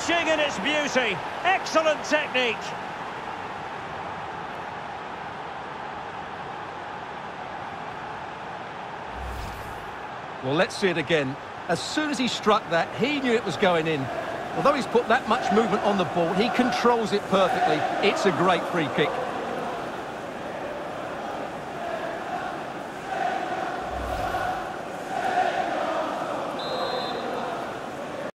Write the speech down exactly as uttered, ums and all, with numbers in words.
Finishing in its beauty. Excellent technique. Well, let's see it again. As soon as he struck that, he knew it was going in. Although he's put that much movement on the ball, he controls it perfectly. It's a great free kick.